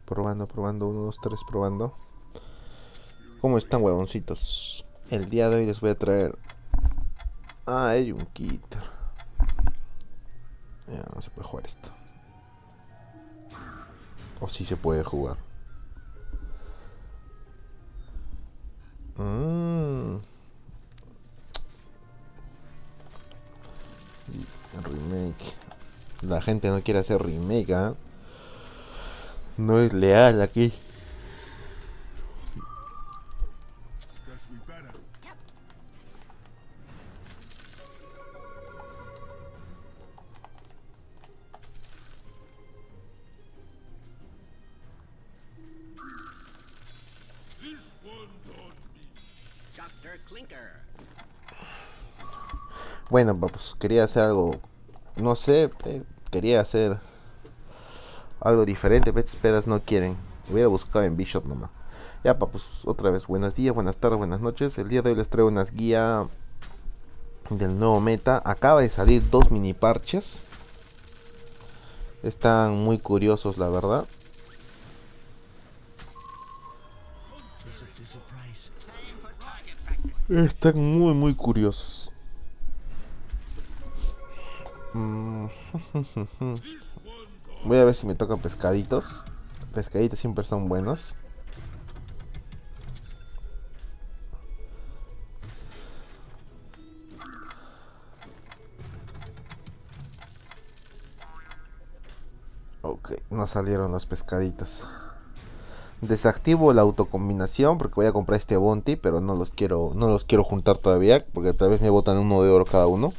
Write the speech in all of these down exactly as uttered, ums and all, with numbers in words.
Probando, probando, uno, dos, tres, probando. ¿Cómo están, huevoncitos? El día de hoy les voy a traer... Ah, hay un kit. Ya, no se puede jugar esto. O sí se puede jugar. Mmm. Remake. La gente no quiere hacer remake, ¿ah? ¿eh? No es leal aquí. Bueno, pues quería hacer algo, no sé, eh, quería hacer algo diferente, pero estas pedas no quieren. Hubiera buscado en Bishop nomás. Ya, pues otra vez, buenos días, buenas tardes, buenas noches. El día de hoy les traigo unas guías del nuevo meta. Acaba de salir dos mini parches. Están muy curiosos, la verdad. Están muy, muy curiosos. Mm. Voy a ver si me tocan pescaditos. Pescaditos siempre son buenos. Ok, no salieron los pescaditos. Desactivo la autocombinación porque voy a comprar este bounty, pero no los quiero, no los quiero juntar todavía, porque tal vez me botan uno de oro cada uno.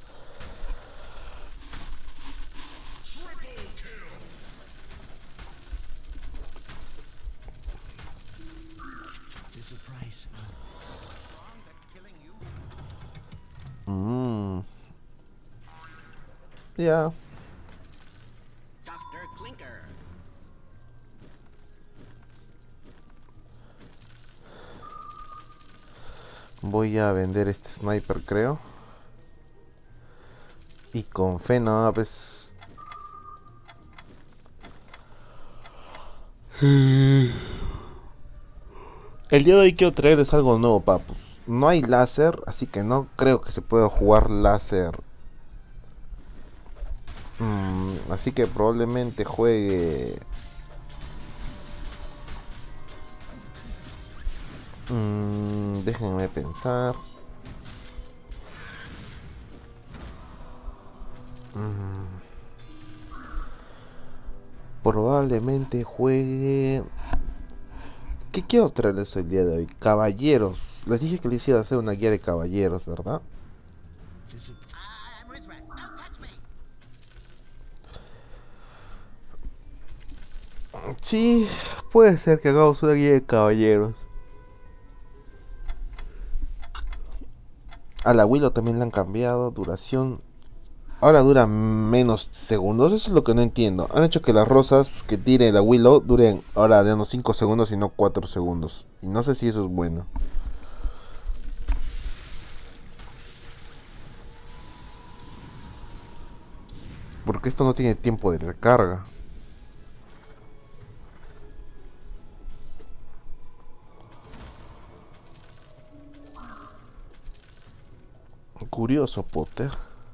Mmm. Ya. Yeah. Voy a vender este sniper, creo. Y con fe, no, pues... El día de hoy quiero traerles algo nuevo, papus. No hay láser, así que no creo que se pueda jugar láser. Mm, así que probablemente juegue... Mm, déjenme pensar. Mm, probablemente juegue... ¿Qué quiero traerles el día de hoy? Caballeros. Les dije que les iba a hacer una guía de caballeros, ¿verdad? Sí, puede ser que hagamos una guía de caballeros. A la Willow también le han cambiado duración. Ahora dura menos segundos. Eso es lo que no entiendo. Han hecho que las rosas que tire la Willow duren ahora de unos cinco segundos y no cuatro segundos. Y no sé si eso es bueno. Porque esto no tiene tiempo de recarga. Curioso, Potter.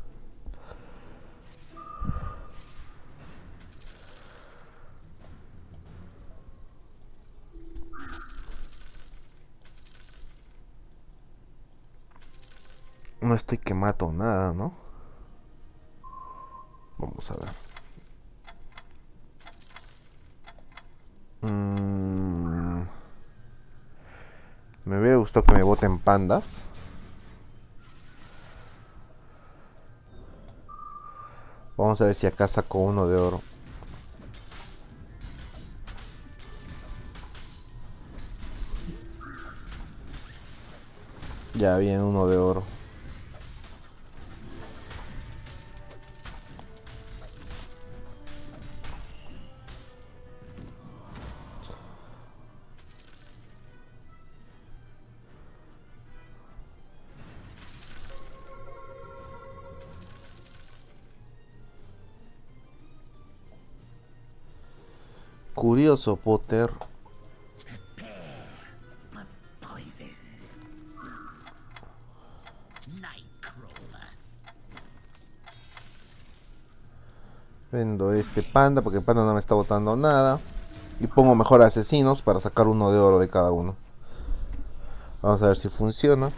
No estoy que mato nada, ¿no? Vamos a ver. Mm, me hubiera gustado que me boten pandas. Vamos a ver si acá saco uno de oro. Ya viene uno de oro. Curioso, Potter. Vendo este panda porque el panda no me está botando nada. Y pongo mejor asesinos para sacar uno de oro de cada uno. Vamos a ver si funciona.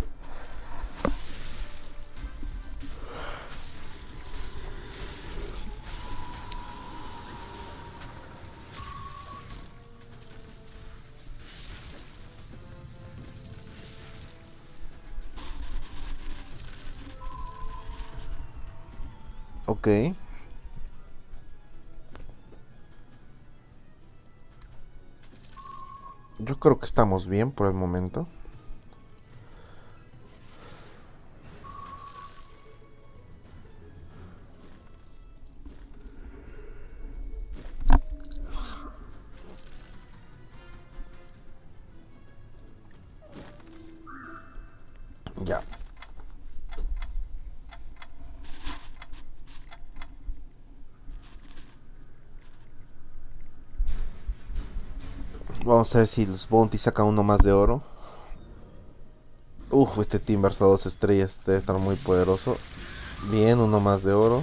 Ok. Yo creo que estamos bien por el momento. Ya. Vamos a ver si los Bounty sacan uno más de oro. Uf, este Timbers a dos estrellas debe estar muy poderoso. Bien, uno más de oro.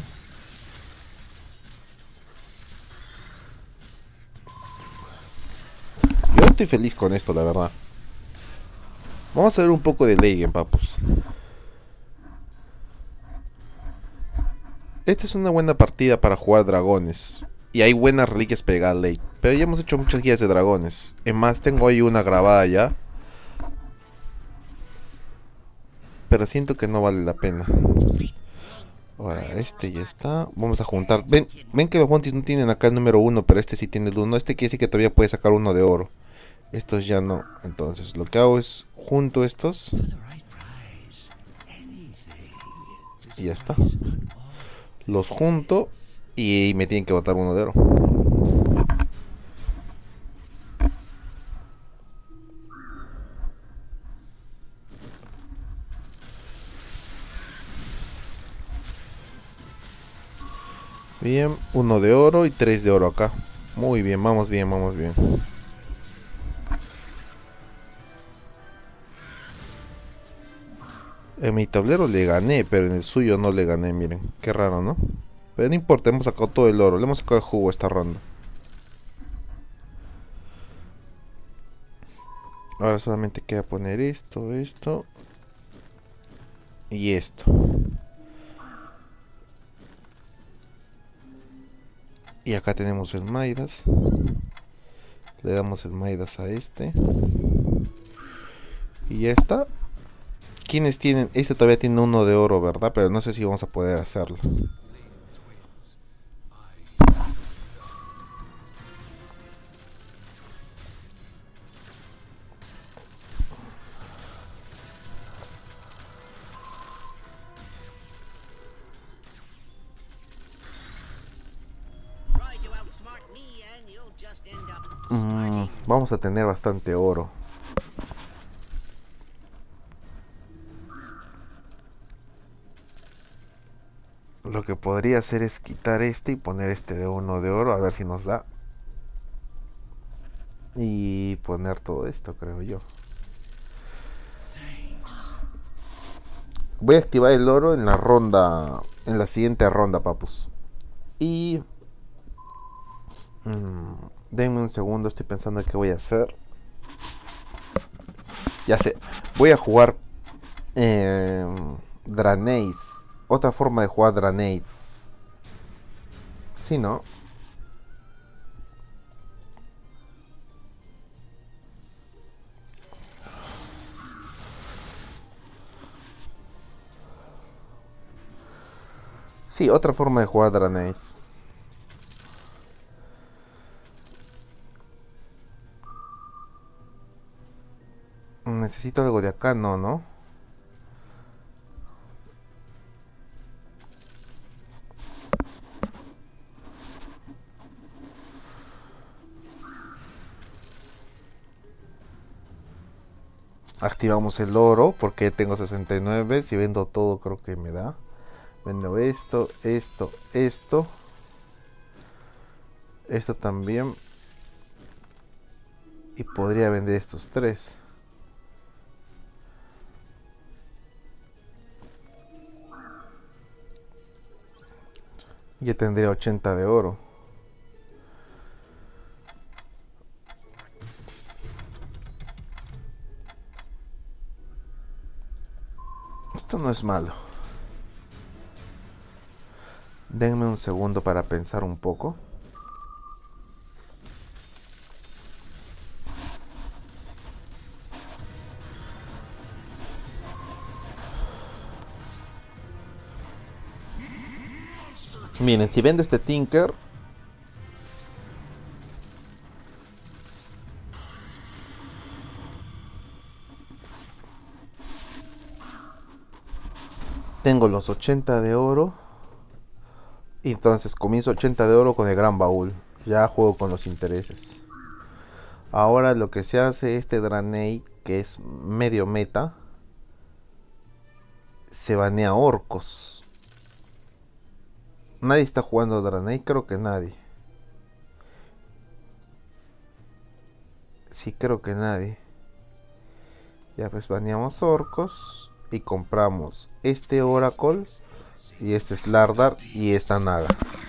Yo estoy feliz con esto, la verdad. Vamos a ver un poco de Legend, papus. Esta es una buena partida para jugar dragones. Y hay buenas reliquias para llegar a late. Pero ya hemos hecho muchas guías de dragones. Es más, tengo ahí una grabada ya. Pero siento que no vale la pena. Ahora, este ya está. Vamos a juntar. Ven, ven que los bounties no tienen acá el número uno, pero este sí tiene el uno. Este quiere decir que todavía puede sacar uno de oro. Estos ya no. Entonces, lo que hago es junto estos. Y ya está. Los junto y me tienen que botar uno de oro. Bien, uno de oro y tres de oro acá. Muy bien, vamos bien, vamos bien. En mi tablero le gané, pero en el suyo no le gané, miren. Qué raro, ¿no? Pero no importa, hemos sacado todo el oro. Le hemos sacado el jugo esta ronda. Ahora solamente queda poner esto, esto y esto. Y acá tenemos el Midas. Le damos el Midas a este. Y ya está. ¿Quiénes tienen? Este todavía tiene uno de oro, ¿verdad? Pero no sé si vamos a poder hacerlo. Mm, vamos a tener bastante oro. Lo que podría hacer es quitar este y poner este de uno de oro, a ver si nos da. Y poner todo esto, creo yo. Voy a activar el oro en la ronda, en la siguiente ronda, papus. Y... Mmm, denme un segundo, estoy pensando qué voy a hacer. Ya sé, voy a jugar eh, Draenei. Otra forma de jugar Draenei. Sí, ¿no? Sí, otra forma de jugar Draenei. Necesito algo de acá, no, ¿no? Activamos el oro porque tengo sesenta y nueve. Si vendo todo creo que me da. Vendo esto, esto, esto. Esto también. Y podría vender estos tres. Ya tendría ochenta de oro. Esto no es malo. Denme un segundo para pensar un poco. Miren, si vendo este Tinker, tengo los ochenta de oro. Y entonces comienzo ochenta de oro con el gran baúl. Ya juego con los intereses. Ahora lo que se hace, este Draenei, que es medio meta, se banea orcos. Nadie está jugando Draenei, creo que nadie. Sí, creo que nadie. Ya pues baneamos orcos y compramos este Oracle y este Slardar y esta Naga.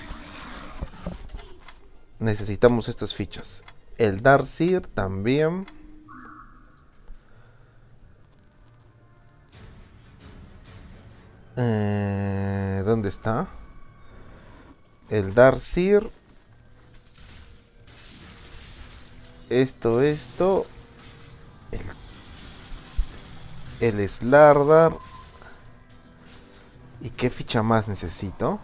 Necesitamos estas fichas. El Darkseer también. Eh, ¿Dónde está? El Darkseer. Esto, esto. El, el Slardar. ¿Y qué ficha más necesito?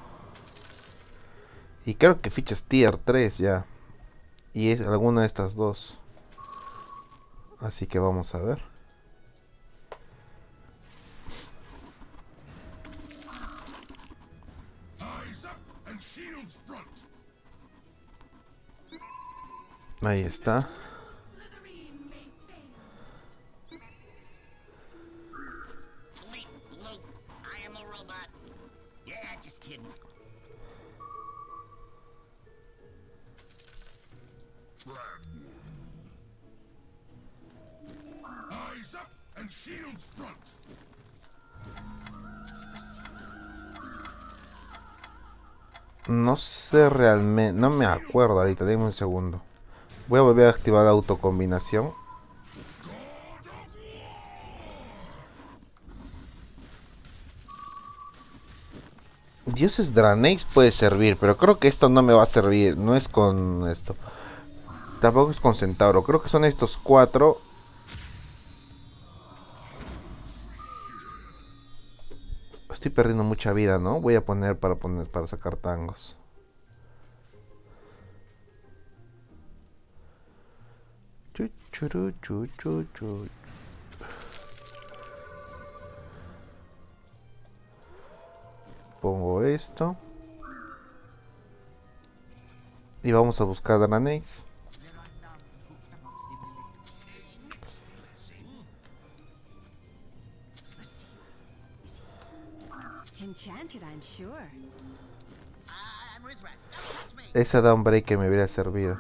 Y creo que fichas tier tres ya. Y es alguna de estas dos. Así que vamos a ver. Ahí está. No sé realmente, no me acuerdo ahorita, denme un segundo. Voy a volver a activar la autocombinación. Dioses Draenei puede servir, pero creo que esto no me va a servir. No es con esto. Tampoco es con Centauro. Creo que son estos cuatro. Estoy perdiendo mucha vida, ¿no? Voy a poner para poner para sacar tangos. Chu, churu, chu, chu, chu. Pongo esto. Y vamos a buscar Draeneis. Esa da un break que me hubiera servido.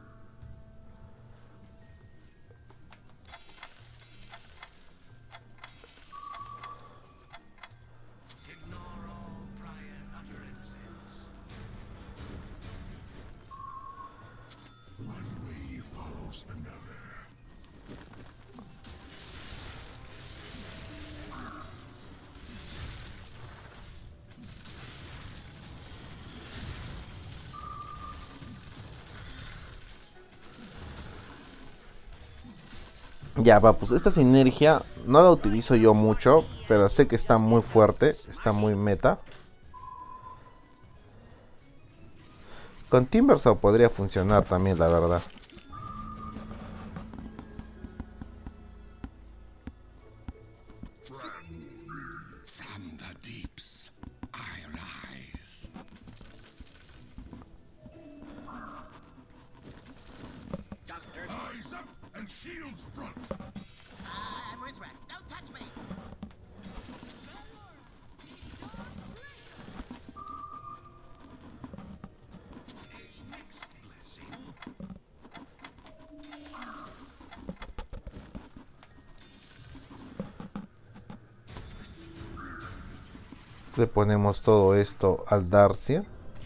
Ya va, pues esta sinergia no la utilizo yo mucho, pero sé que está muy fuerte, está muy meta. Con Timbersaw podría funcionar también, la verdad. Le ponemos todo esto al Darcy.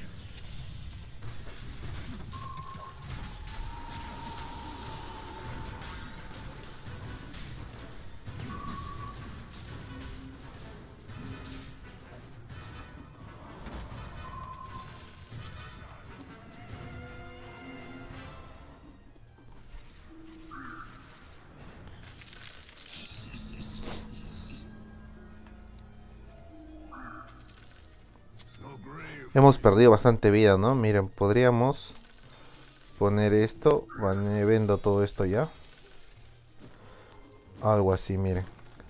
Hemos perdido bastante vida, ¿no? Miren, podríamos poner esto. Vale, vendo todo esto ya. Algo así, miren.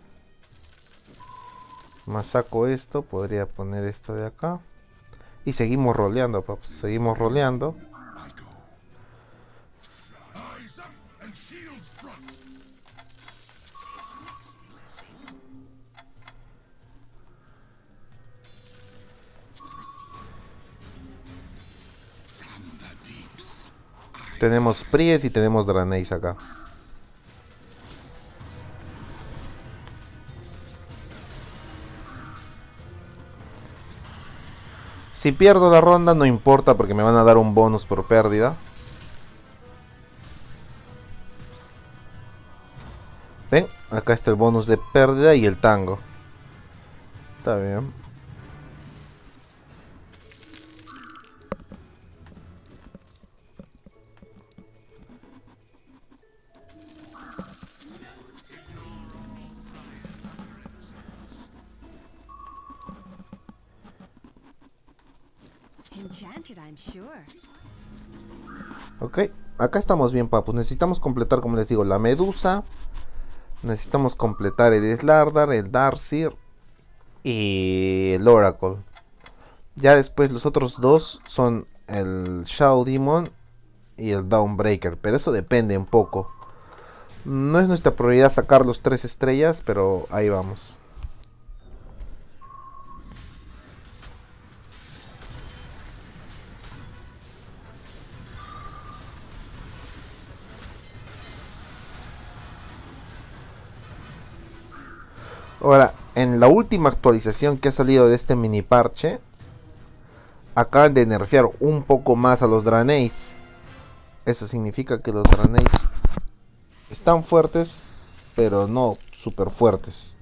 Más saco esto, podría poner esto de acá. Y seguimos roleando, paps. Seguimos roleando. Tenemos Pries y tenemos Draneis acá. Si pierdo la ronda no importa porque me van a dar un bonus por pérdida. Ven, acá está el bonus de pérdida y el tango. Está bien. Ok, acá estamos bien, papus. Necesitamos completar, como les digo, la Medusa. Necesitamos completar el Slardar, el Darcy y el Oracle. Ya después los otros dos son el Shadow Demon y el Dawnbreaker. Pero eso depende un poco. No es nuestra prioridad sacar los tres estrellas, pero ahí vamos. Ahora, en la última actualización que ha salido de este mini parche, acaban de nerfear un poco más a los Draneis. Eso significa que los Draneis están fuertes, pero no super fuertes.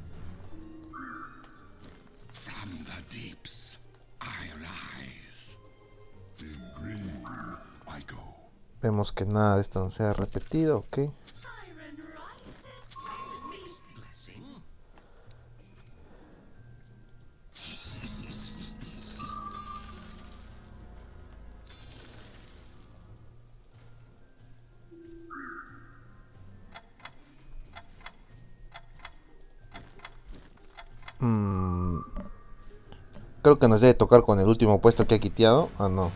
Vemos que nada de esto no se ha repetido, ok. Mm, creo que nos debe tocar con el último puesto que ha quiteado. Ah, no.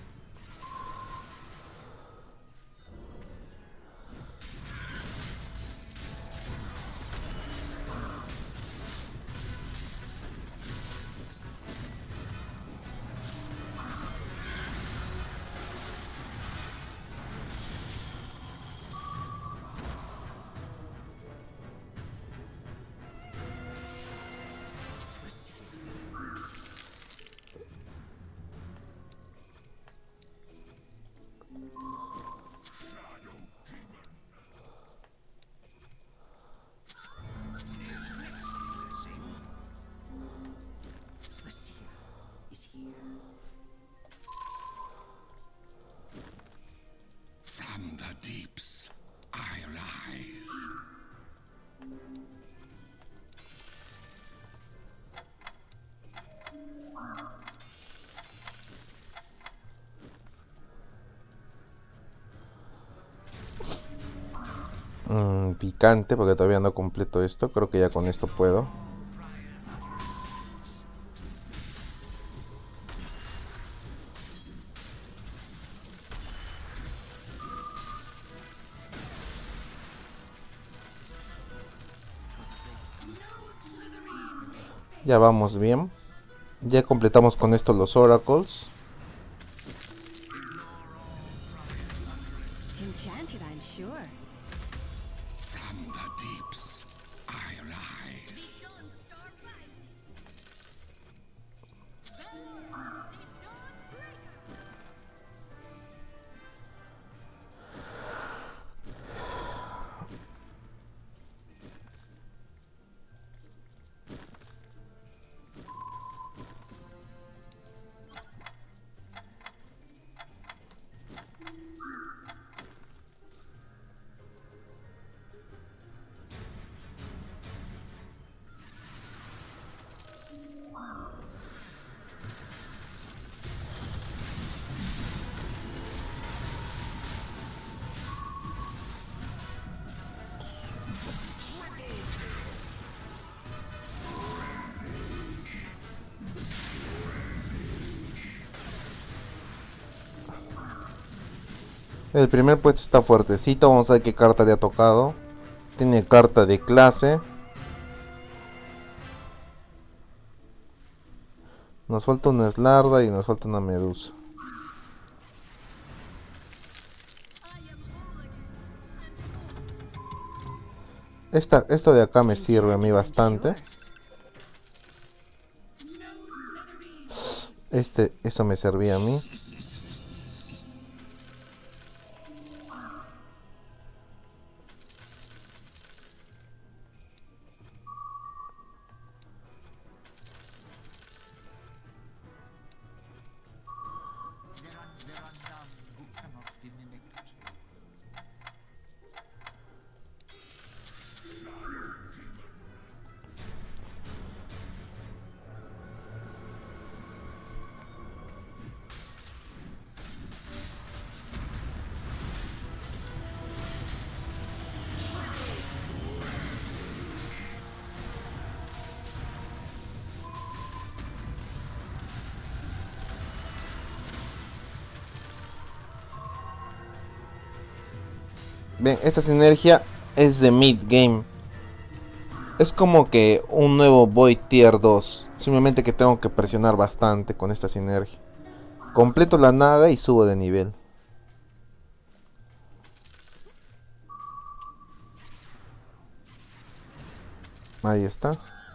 Mm, picante porque todavía no completo esto. Creo que ya con esto puedo. Ya vamos bien. Ya completamos con esto los Oracles. El primer puesto está fuertecito. Vamos a ver qué carta le ha tocado. Tiene carta de clase. Nos falta una Slarda y nos falta una Medusa. Esta, esto de acá me sirve a mí bastante. Este, eso me servía a mí. Bien, esta sinergia es de mid game. Es como que un nuevo Void Tier dos. Simplemente que tengo que presionar bastante con esta sinergia. Completo la naga y subo de nivel. Ahí está.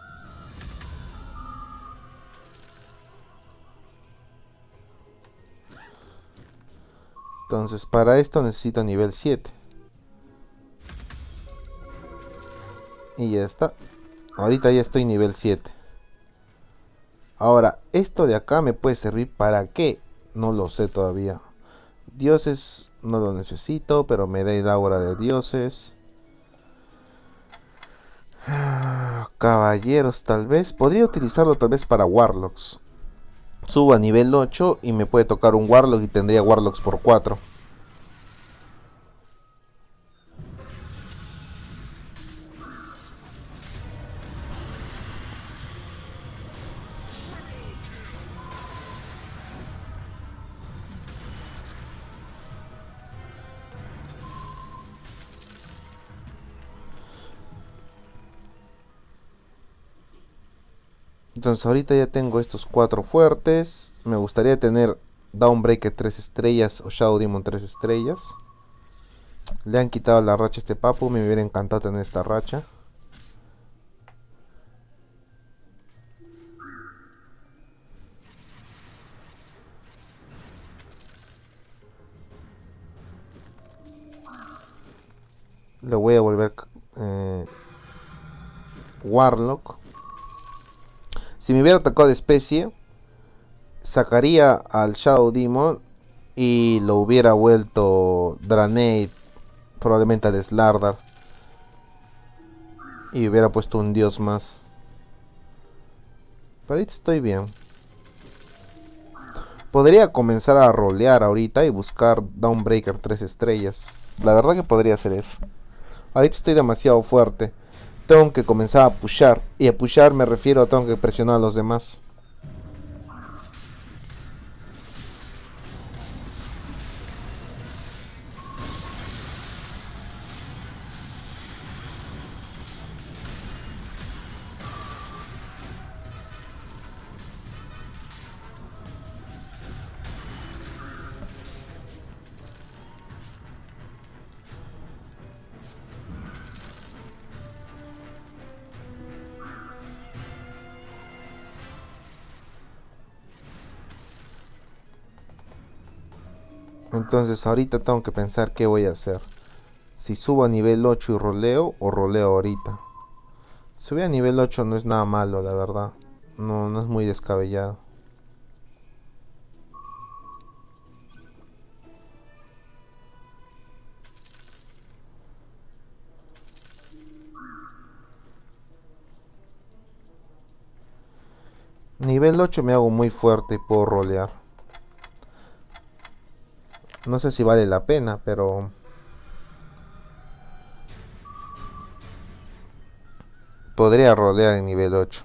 Entonces para esto necesito nivel siete. Y ya está. Ahorita ya estoy nivel siete. Ahora, esto de acá me puede servir para qué. No lo sé todavía. Dioses no lo necesito, pero me da el aura de dioses. Caballeros tal vez. Podría utilizarlo tal vez para Warlocks. Subo a nivel ocho y me puede tocar un Warlock y tendría Warlocks por cuatro. Entonces ahorita ya tengo estos cuatro fuertes. Me gustaría tener Dawnbreaker tres estrellas o Shadow Demon tres estrellas. Le han quitado la racha a este papu. Me hubiera encantado tener esta racha. Le voy a volver eh, Warlock. Si me hubiera atacado de especie, sacaría al Shadow Demon y lo hubiera vuelto Draenei, probablemente al Slardar, y hubiera puesto un dios más. Pero ahorita estoy bien. Podría comenzar a rolear ahorita y buscar Dawnbreaker tres estrellas. La verdad que podría hacer eso. Ahorita estoy demasiado fuerte. Tengo que comenzar a pushar. Y a pushar me refiero a tengo que presionar a los demás. Entonces ahorita tengo que pensar qué voy a hacer. Si subo a nivel ocho y roleo o roleo ahorita. Subir a nivel ocho no es nada malo, la verdad. No, no es muy descabellado. Nivel ocho me hago muy fuerte y puedo rolear. No sé si vale la pena, pero podría rolear en nivel ocho.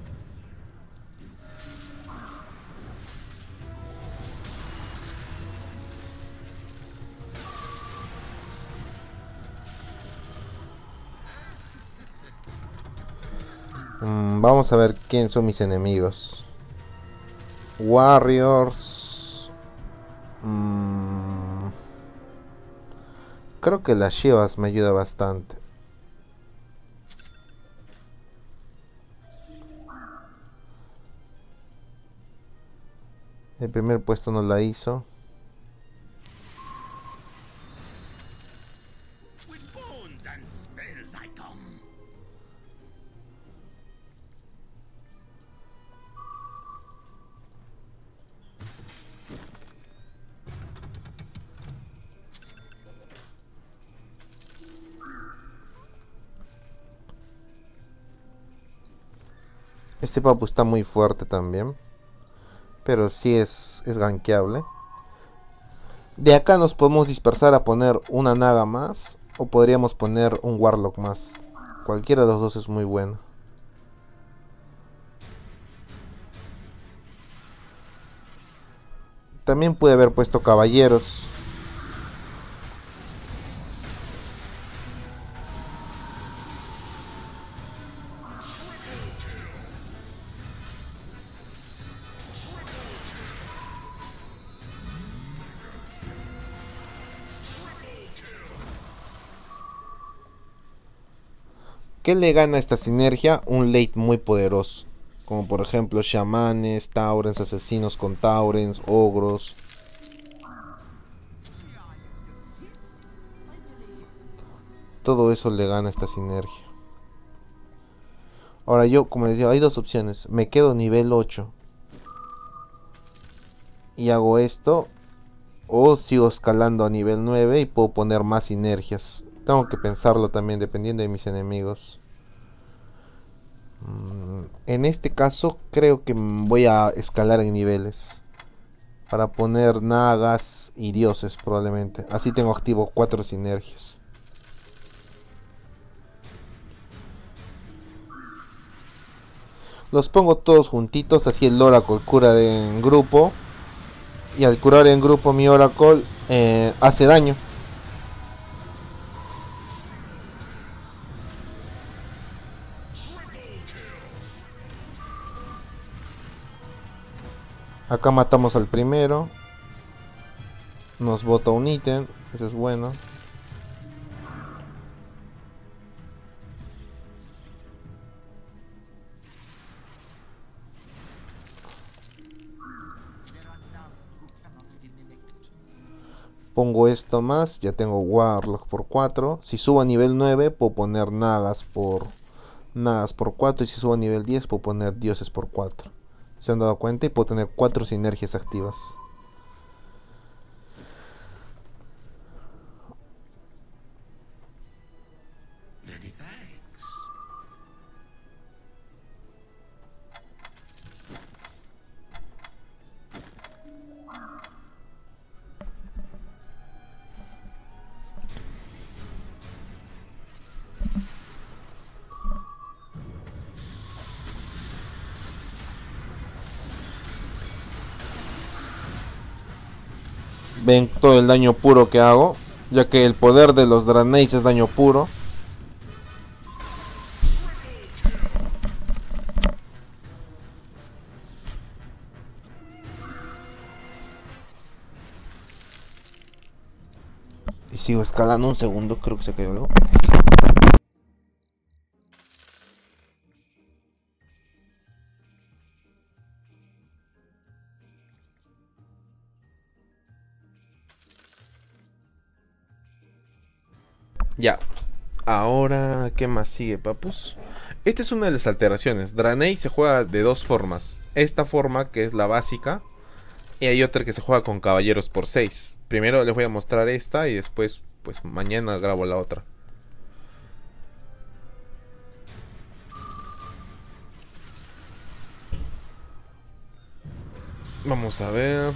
Mm, vamos a ver quién son mis enemigos. Warriors. Mm, creo que las Shivas me ayuda bastante. El primer puesto no la hizo. Este papu está muy fuerte también. Pero sí es, es gankeable. De acá nos podemos dispersar a poner una Naga más. O podríamos poner un Warlock más. Cualquiera de los dos es muy bueno. También pude haber puesto caballeros. ¿Qué le gana a esta sinergia? Un late muy poderoso. Como por ejemplo chamanes, taurens, asesinos con taurens, ogros. Todo eso le gana a esta sinergia. Ahora yo, como les digo, hay dos opciones. Me quedo nivel ocho y hago esto. O sigo escalando a nivel nueve y puedo poner más sinergias. Tengo que pensarlo también dependiendo de mis enemigos. En este caso creo que voy a escalar en niveles. Para poner nagas y dioses probablemente. Así tengo activo cuatro sinergias. Los pongo todos juntitos, así el Oracle cura de, en grupo. Y al curar en grupo mi Oracle eh, hace daño. Acá matamos al primero. Nos bota un ítem, eso es bueno. Pongo esto más, ya tengo Warlock por cuatro. Si subo a nivel nueve puedo poner Nagas por Nagas por cuatro. Y si subo a nivel diez puedo poner Dioses por cuatro. ¿Se han dado cuenta? Y puedo tener cuatro sinergias activas. Ven todo el daño puro que hago, ya que el poder de los Draenei es daño puro. Y sigo escalando un segundo, creo que se cayó algo. Ya. Ahora, ¿qué más sigue, papus? Esta es una de las alteraciones. Draenei se juega de dos formas. Esta forma, que es la básica, y hay otra que se juega con caballeros por seis. Primero les voy a mostrar esta y después, pues mañana grabo la otra. Vamos a ver.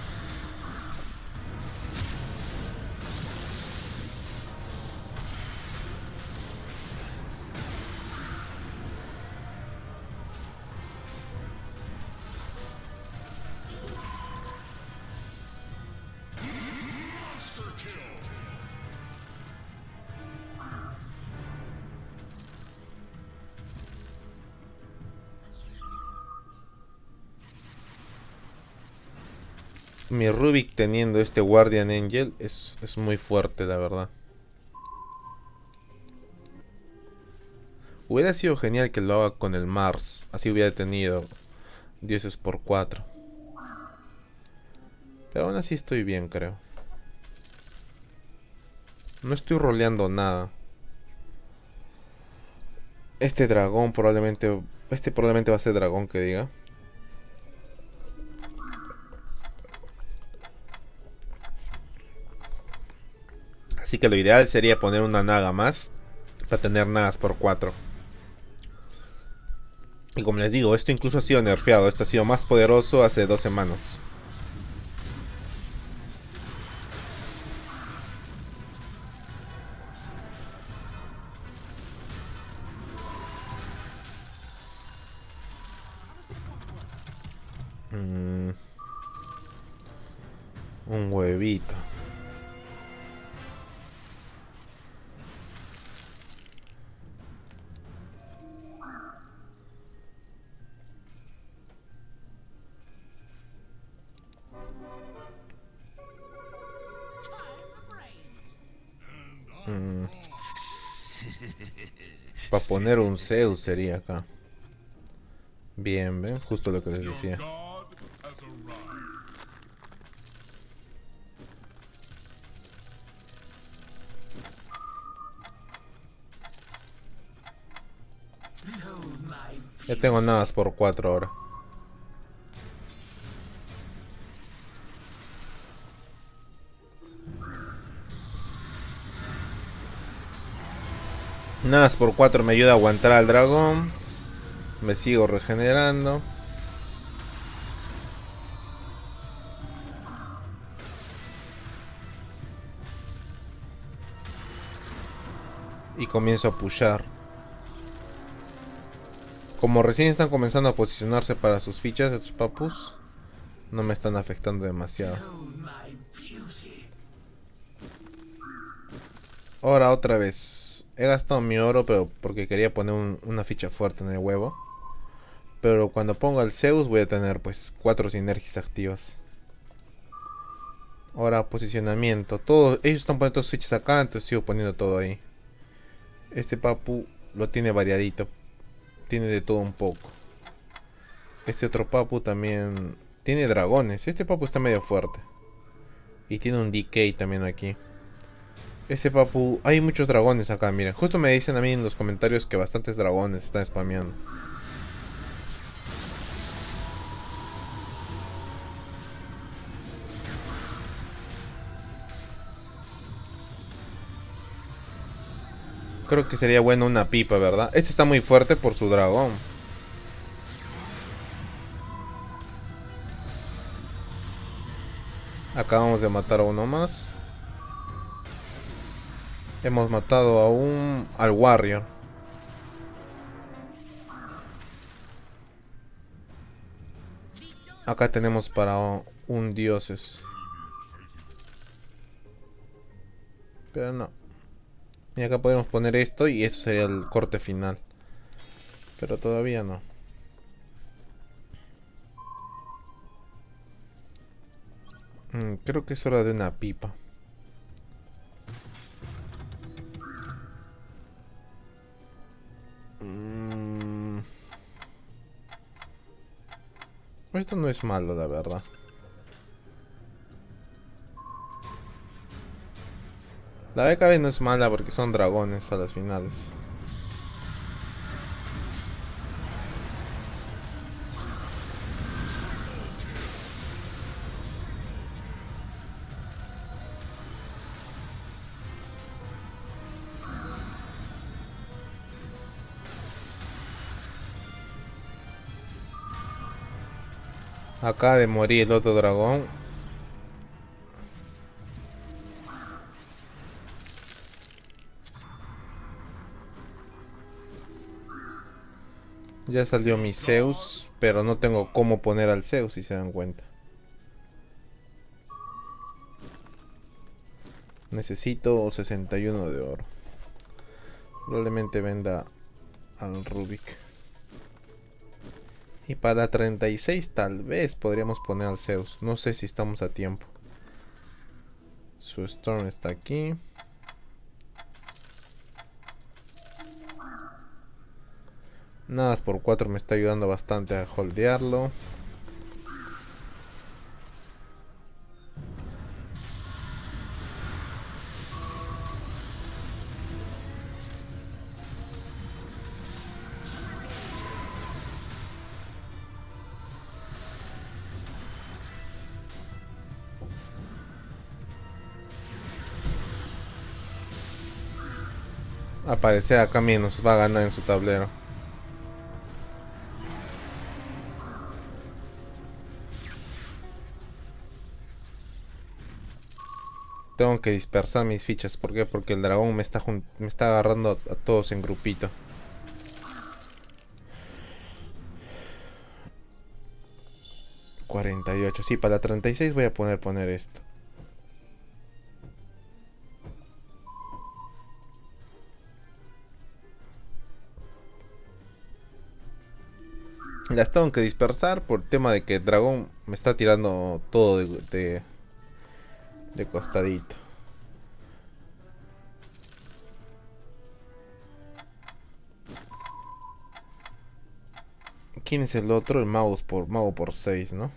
Mi Rubik teniendo este Guardian Angel es, es muy fuerte, la verdad. Hubiera sido genial que lo haga con el Mars. Así hubiera tenido dioses por cuatro. Pero aún así estoy bien, creo. No estoy roleando nada. Este dragón probablemente... Este probablemente va a ser dragón que diga. Así que lo ideal sería poner una naga más. Para tener nagas por cuatro. Y como les digo, esto incluso ha sido nerfeado. Esto ha sido más poderoso hace dos semanas. Mm, un huevito. Mm. Para poner un Zeus sería acá. Bien, ven, justo lo que les decía. Ya tengo nada por cuatro ahora. Nada por cuatro me ayuda a aguantar al dragón. Me sigo regenerando. Y comienzo a pushar. Como recién están comenzando a posicionarse para sus fichas, estos papus no me están afectando demasiado. Ahora otra vez. He gastado mi oro, pero porque quería poner un, una ficha fuerte en el huevo. Pero cuando pongo al Zeus voy a tener pues cuatro sinergias activas. Ahora posicionamiento. Todo, ellos están poniendo sus fichas acá, entonces sigo poniendo todo ahí. Este papu lo tiene variadito. Tiene de todo un poco. Este otro papu también tiene dragones. Este papu está medio fuerte. Y tiene un D K también aquí. Este papu... Hay muchos dragones acá, miren. Justo me dicen a mí en los comentarios que bastantes dragones están spameando. Creo que sería bueno una pipa, ¿verdad? Este está muy fuerte por su dragón. Acabamos de matar a uno más. Hemos matado a un... al warrior. Acá tenemos para un dioses. Pero no. Y acá podemos poner esto y eso sería el corte final. Pero todavía no. Mm, creo que es hora de una pipa. Mm. Esto no es malo, la verdad. La B K B no es mala porque son dragones a las finales. Acaba de morir el otro dragón. Ya salió mi Zeus, pero no tengo cómo poner al Zeus, si se dan cuenta. Necesito sesenta y uno de oro. Probablemente venda al Rubik. Y para treinta y seis tal vez podríamos poner al Zeus. No sé si estamos a tiempo. Su Storm está aquí. Nada, por cuatro me está ayudando bastante a holdearlo. Aparecer acá nos va a ganar en su tablero. Tengo que dispersar mis fichas. ¿Por qué? Porque el dragón me está, me está agarrando a, a todos en grupito. cuarenta y ocho. Sí, para la treinta y seis voy a poner poner esto. Las tengo que dispersar por tema de que el dragón me está tirando todo de, de, de costadito. ¿Quién es el otro? El mago por mago por seis, ¿no?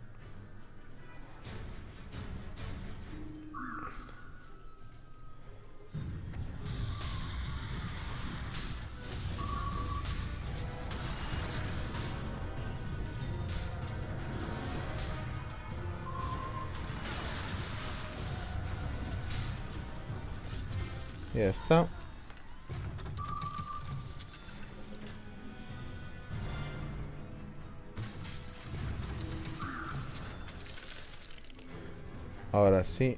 Ya está. Ahora sí.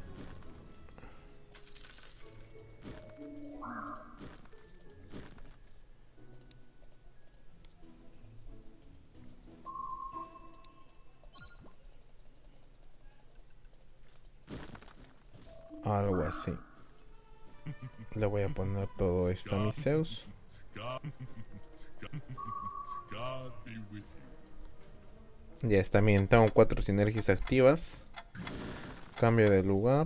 Algo así. Le voy a poner todo esto a mi Zeus. Ya está bien, tengo cuatro sinergias activas. Cambio de lugar.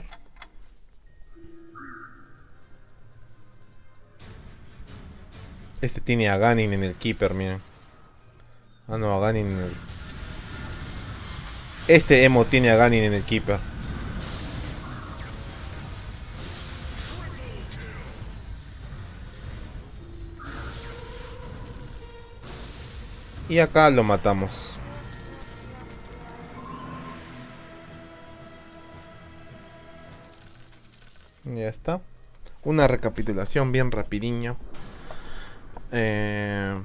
Este tiene a Ganin en el Keeper, miren. Ah, no, a Ganin en el... Este emo tiene a Ganin en el Keeper. Y acá lo matamos. Ya está. Una recapitulación bien rapidiño. Eh...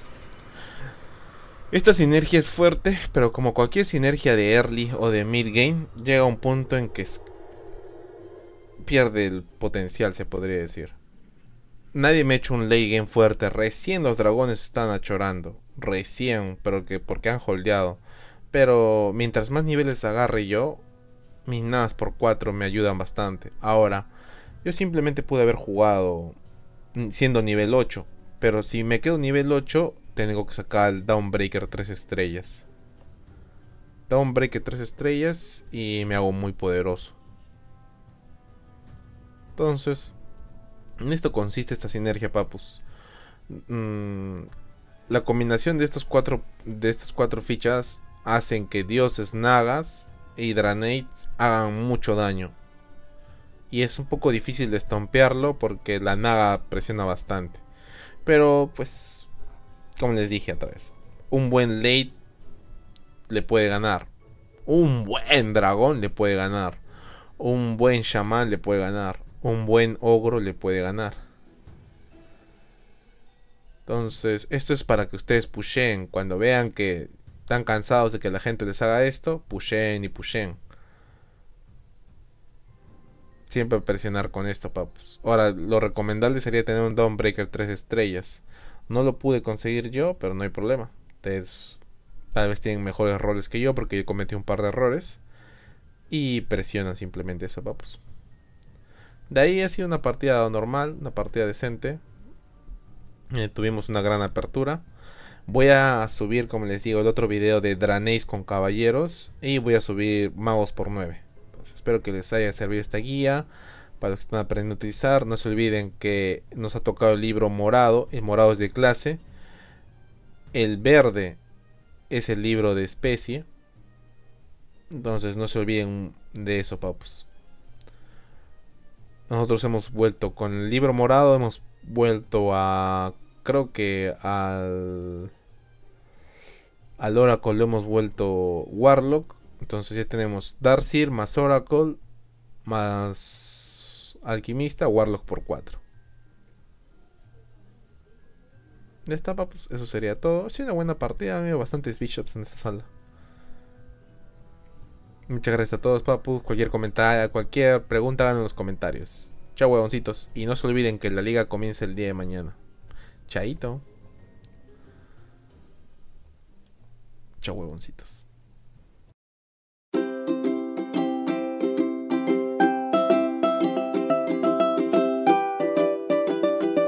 Esta sinergia es fuerte, pero como cualquier sinergia de early o de mid game, llega a un punto en que pierde el potencial, se podría decir. Nadie me ha hecho un late game fuerte. Recién los dragones están achorando. Recién, pero que porque han holdeado. Pero mientras más niveles agarre yo, mis nadas por cuatro me ayudan bastante. Ahora, yo simplemente pude haber jugado siendo nivel ocho. Pero si me quedo nivel ocho, tengo que sacar el Dawnbreaker tres estrellas. Dawnbreaker tres estrellas y me hago muy poderoso. Entonces, en esto consiste esta sinergia, papus. Mm, la combinación de estos cuatro de estas cuatro fichas hacen que dioses, nagas y Draenei hagan mucho daño. y es un poco difícil de estompearlo porque la Naga presiona bastante. Pero pues, como les dije otra vez, un buen late le puede ganar. Un buen dragón le puede ganar. Un buen chamán le puede ganar. Un buen ogro le puede ganar. Entonces, esto es para que ustedes pushen. Cuando vean que están cansados de que la gente les haga esto, pushen y pushen. Siempre presionar con esto, papus. Ahora, lo recomendable sería tener un Dawnbreaker tres estrellas. No lo pude conseguir yo, pero no hay problema. Ustedes tal vez tienen mejores roles que yo porque yo cometí un par de errores. Y presionan simplemente eso, papus. De ahí ha sido una partida normal, una partida decente. Eh, tuvimos una gran apertura. Voy a subir, como les digo, el otro video de Draneis con caballeros. Y voy a subir magos por nueve. Entonces, espero que les haya servido esta guía. Para los que están aprendiendo a utilizar. No se olviden que nos ha tocado el libro morado. El morado es de clase. El verde es el libro de especie. Entonces no se olviden de eso, papus. Nosotros hemos vuelto con el libro morado. Hemos vuelto a... Creo que al... Al Oracle lo hemos vuelto Warlock. Entonces ya tenemos Darkseer más Oracle más Alquimista, Warlock por cuatro. Ya está, papus. Eso sería todo. Ha sido una buena partida. Había bastantes bishops en esta sala. Muchas gracias a todos, papus. Cualquier comentario, cualquier pregunta, hagan en los comentarios. Chao, huevoncitos. Y no se olviden que la liga comienza el día de mañana. Chaito. Chao, huevoncitos.